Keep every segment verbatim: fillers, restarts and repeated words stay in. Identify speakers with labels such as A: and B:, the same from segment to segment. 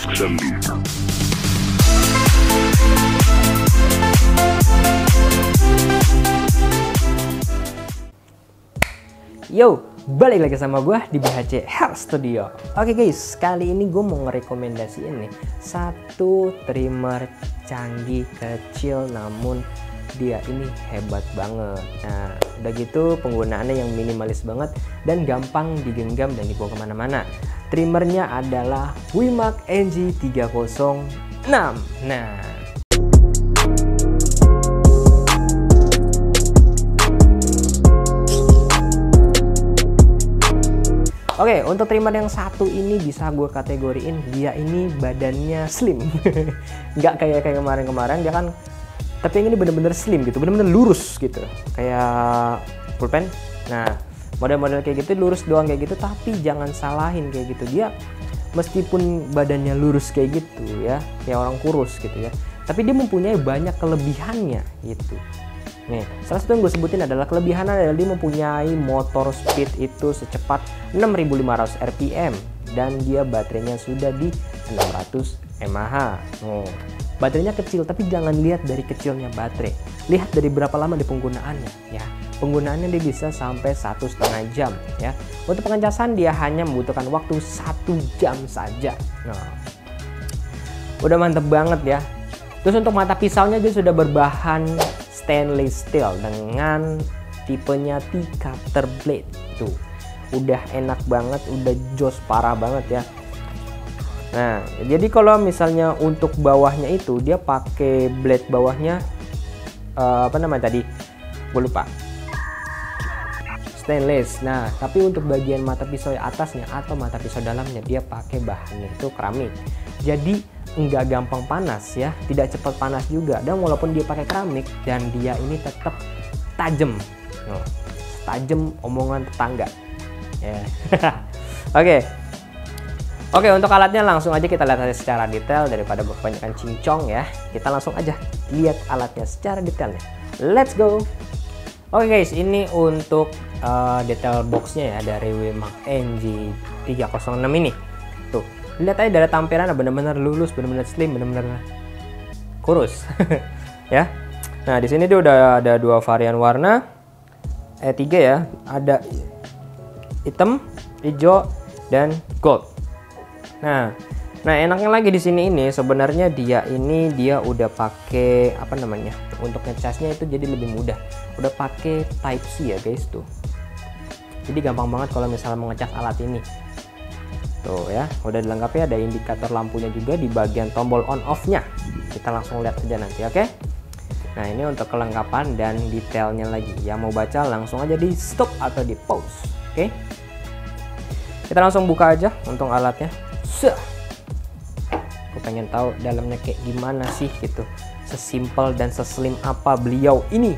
A: Yo, balik lagi sama gue di B H C Hair Studio. Oke guys, kali ini gue mau ngerekomendasiin nih satu trimmer canggih, kecil, namun dia ini hebat banget. Nah, udah gitu penggunaannya yang minimalis banget dan gampang digenggam dan dibawa kemana-mana. Trimmernya adalah WiMAX N G tiga nol enam. Nah, oke, untuk trimmer yang satu ini bisa gue kategoriin dia ini badannya slim. Nggak kayak kayak kemarin-kemarin dia kan, tapi yang ini bener-bener slim gitu, bener-bener lurus gitu, kayak pulpen. Nah, model-model kayak gitu lurus doang kayak gitu, tapi jangan salahin kayak gitu, dia meskipun badannya lurus kayak gitu ya, kayak orang kurus gitu ya, tapi dia mempunyai banyak kelebihannya gitu. Nih, salah satu yang gue sebutin adalah kelebihannya adalah dia mempunyai motor speed itu secepat enam ribu lima ratus R P M dan dia baterainya sudah di enam ratus mAh. Oh, baterainya kecil, tapi jangan lihat dari kecilnya baterai, lihat dari berapa lama di penggunaannya ya. Penggunaannya dia bisa sampai satu setengah jam ya. Untuk pengecasan dia hanya membutuhkan waktu satu jam saja. Nah, udah mantep banget ya. Terus untuk mata pisaunya dia sudah berbahan stainless steel dengan tipenya T-cutter blade. Tuh, udah enak banget, udah jos parah banget ya. Nah, jadi kalau misalnya untuk bawahnya itu dia pakai blade bawahnya uh, apa namanya tadi, gue lupa, stainless. Nah, tapi untuk bagian mata pisau atasnya atau mata pisau dalamnya dia pakai bahannya itu keramik. Jadi nggak gampang panas ya, tidak cepat panas juga, dan walaupun dia pakai keramik dan dia ini tetap tajam, oh, tajam omongan tetangga ya. Oke, oke, untuk alatnya langsung aja kita lihat secara detail daripada kebanyakan cincong ya. Kita langsung aja lihat alatnya secara detailnya. Let's go. Oke guys, ini untuk uh, detail boxnya ya dari WiMAX N G tiga nol enam ini. Tuh, lihat aja dari tampilannya benar-benar lurus, benar-benar slim, benar-benar kurus. Ya. Nah, di sini dia udah ada dua varian warna. Eh tiga ya, ada hitam, hijau, dan gold. Nah, nah enaknya lagi di sini ini sebenarnya dia ini dia udah pakai apa namanya? Untuk ngecasnya itu jadi lebih mudah. Udah pakai Type C ya, guys tuh. Jadi gampang banget kalau misalnya mau ngecas alat ini. Tuh ya, udah dilengkapi, ada indikator lampunya juga di bagian tombol on off-nya. Kita langsung lihat aja nanti, oke? Nah, ini untuk kelengkapan dan detailnya lagi. Yang mau baca langsung aja di stop atau di pause, oke? Kita langsung buka aja untuk alatnya. Suh. Aku pengen tahu dalamnya kayak gimana sih gitu. Sesimpel dan seslim apa beliau ini.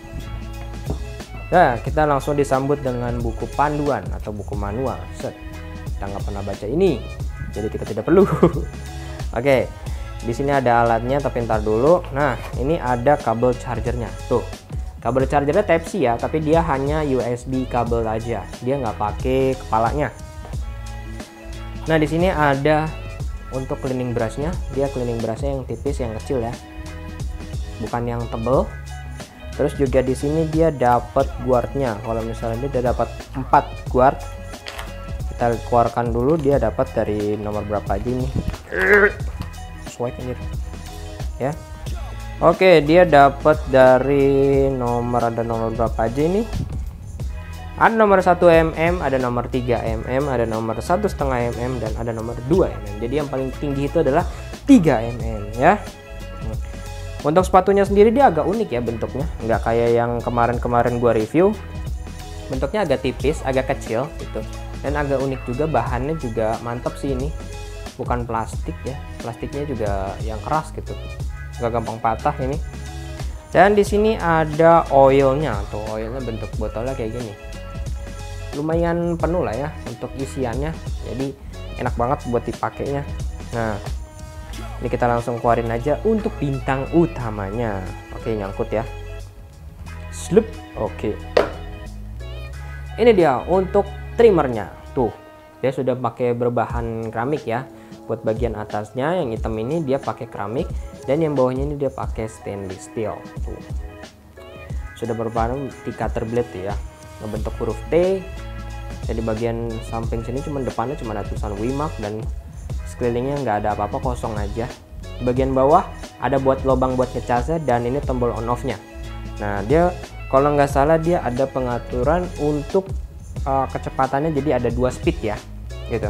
A: Nah, kita langsung disambut dengan buku panduan atau buku manual. Set. Kita nggak pernah baca ini, jadi kita tidak perlu. Oke, di sini ada alatnya, tapi ntar dulu. Nah, ini ada kabel chargernya. Tuh, kabel chargernya Type C ya, tapi dia hanya U S B kabel aja. Dia nggak pakai kepalanya. Nah, di sini ada untuk cleaning brushnya. Dia cleaning brushnya yang tipis, yang kecil ya, bukan yang tebel. Terus juga di sini dia dapat guardnya. Kalau misalnya dia dapat empat guard. Kita keluarkan dulu, dia dapat dari nomor berapa aja nih, swipe ini ya. Oke, dia dapat dari nomor, ada nomor berapa aja ini, ada nomor satu milimeter, ada nomor tiga milimeter, ada nomor satu setengah milimeter, dan ada nomor dua milimeter. Jadi yang paling tinggi itu adalah tiga milimeter ya. Untuk sepatunya sendiri dia agak unik ya bentuknya, nggak kayak yang kemarin-kemarin gua review. Bentuknya agak tipis, agak kecil gitu. Dan agak unik juga, bahannya juga mantap sih ini, bukan plastik ya, plastiknya juga yang keras gitu, gak gampang patah ini. Dan di sini ada oilnya, tuh oilnya bentuk botolnya kayak gini, lumayan penuh lah ya untuk isiannya, jadi enak banget buat dipakainya. Nah, ini kita langsung keluarin aja untuk bintang utamanya. Oke, nyangkut ya, slup. Oke, ini dia untuk trimmernya. Tuh, dia sudah pakai berbahan keramik ya. Buat bagian atasnya yang hitam ini dia pakai keramik, dan yang bawahnya ini dia pakai stainless steel. Tuh. Sudah berbahan T-cutter blade ya, ngebentuk huruf T. Jadi bagian samping sini cuma depannya cuma ada tulisan Wimax, dan sekelilingnya nggak ada apa-apa, kosong aja. Bagian bawah ada buat lubang buat ngecasnya, dan ini tombol on off-nya. Nah dia kalau nggak salah dia ada pengaturan untuk uh, kecepatannya, jadi ada dua speed ya, gitu.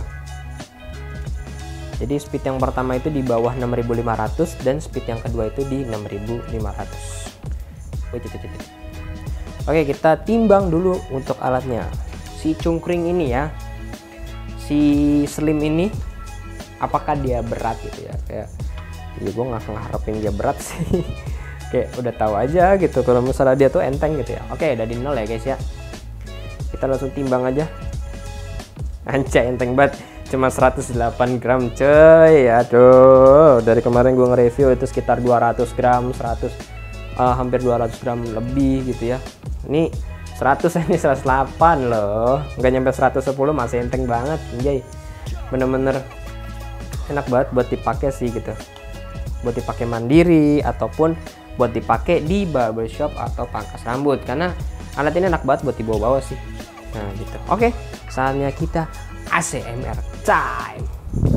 A: Jadi speed yang pertama itu di bawah enam ribu lima ratus, dan speed yang kedua itu di enam ribu lima ratus. Oke, kita timbang dulu untuk alatnya. Si cungkring ini ya, si slim ini, apakah dia berat gitu ya? Kayak, ya gue nggak ngeharapin dia berat sih. Kayak udah tahu aja gitu kalau misalnya dia tuh enteng gitu ya. Oke, udah di nol ya guys ya. Kita langsung timbang aja. Anjay, enteng banget. Cuma seratus delapan gram coy. Aduh, dari kemarin gue nge-review itu sekitar dua ratus gram, seratus uh, hampir dua ratus gram lebih gitu ya. Ini seratus, ini seratus delapan loh, nggak nyampe seratus sepuluh, masih enteng banget. Anjay, bener-bener enak banget buat dipakai sih gitu, buat dipakai mandiri ataupun buat dipakai di barbershop atau pangkas rambut, karena alat ini enak banget buat dibawa-bawa sih. Nah gitu. Oke, saatnya kita A S M R time.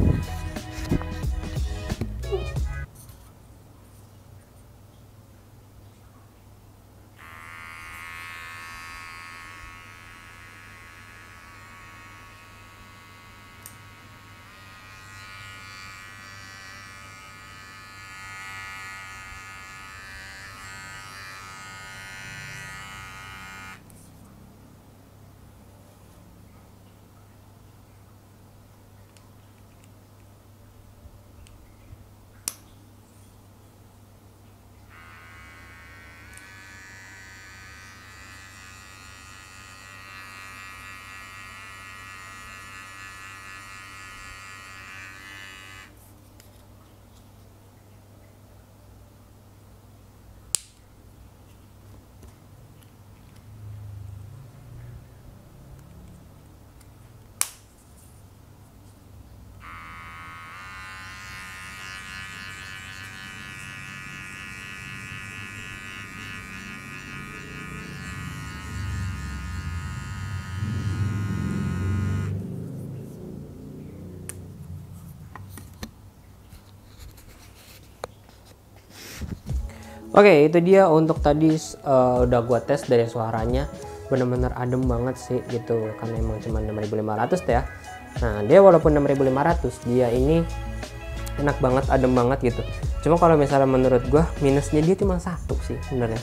A: Oke, itu dia untuk tadi uh, udah gua tes dari suaranya, bener-bener adem banget sih gitu, karena emang cuma enam ribu lima ratus ya. Nah dia walaupun enam ribu lima ratus, dia ini enak banget, adem banget gitu. Cuma kalau misalnya menurut gua minusnya dia cuma satu sih sebenarnya.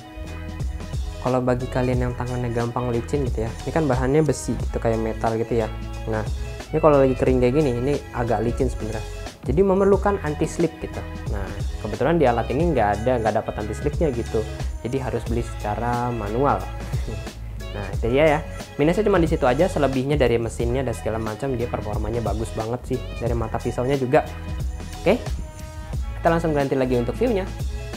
A: Kalau bagi kalian yang tangannya gampang licin gitu ya, ini kan bahannya besi gitu, kayak metal gitu ya. Nah ini kalau lagi kering kayak gini, ini agak licin sebenarnya. Jadi memerlukan anti slip gitu. Nah kebetulan di alat ini nggak ada, nggak dapat anti slipnya gitu. Jadi harus beli secara manual. Nah itu dia ya. Minusnya cuma di situ aja. Selebihnya dari mesinnya dan segala macam dia performanya bagus banget sih. Dari mata pisaunya juga. Oke, kita langsung ganti lagi untuk view-nya.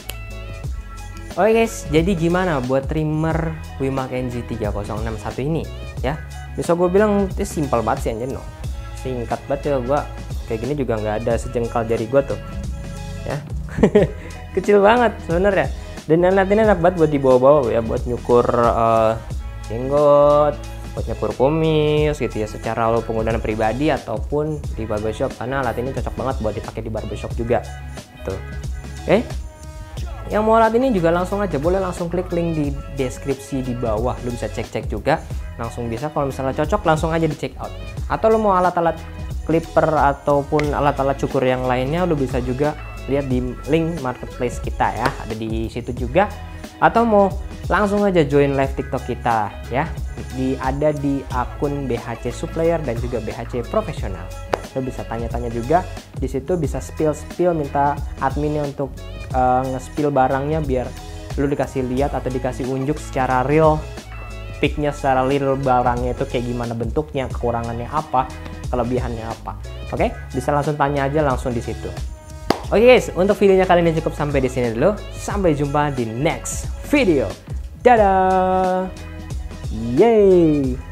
A: Oke guys, jadi gimana buat trimmer Wimax N G tiga nol enam satu ini ya? Bisa gue bilang itu simple banget sih anjir, no. Singkat banget ya, gue kayak gini juga nggak ada sejengkal jari gue tuh ya. Kecil banget sebenarnya, dan alat ini enak banget buat dibawa-bawa ya, buat nyukur uh, jenggot, buat nyukur kumis gitu ya, secara lo penggunaan pribadi ataupun di barbershop, karena alat ini cocok banget buat dipakai di barbershop juga gitu. Oke, yang mau alat ini juga langsung aja, boleh langsung klik link di deskripsi di bawah, lo bisa cek-cek juga langsung bisa. Kalau misalnya cocok langsung aja di check out, atau lo mau alat-alat clipper ataupun alat-alat cukur yang lainnya, lo bisa juga lihat di link marketplace kita ya, ada di situ juga. Atau mau langsung aja join live TikTok kita ya, di ada di akun B H C Supplier dan juga B H C Profesional. Lo bisa tanya-tanya juga di situ, bisa spill-spill, minta adminnya untuk uh, nge-spill barangnya biar lo dikasih lihat atau dikasih unjuk secara real, picknya secara real barangnya itu kayak gimana bentuknya, kekurangannya apa, kelebihannya apa. Oke, bisa langsung tanya aja langsung di situ. Oke guys, untuk videonya kali ini cukup sampai di sini dulu. Sampai jumpa di next video. Dadah. Yeay.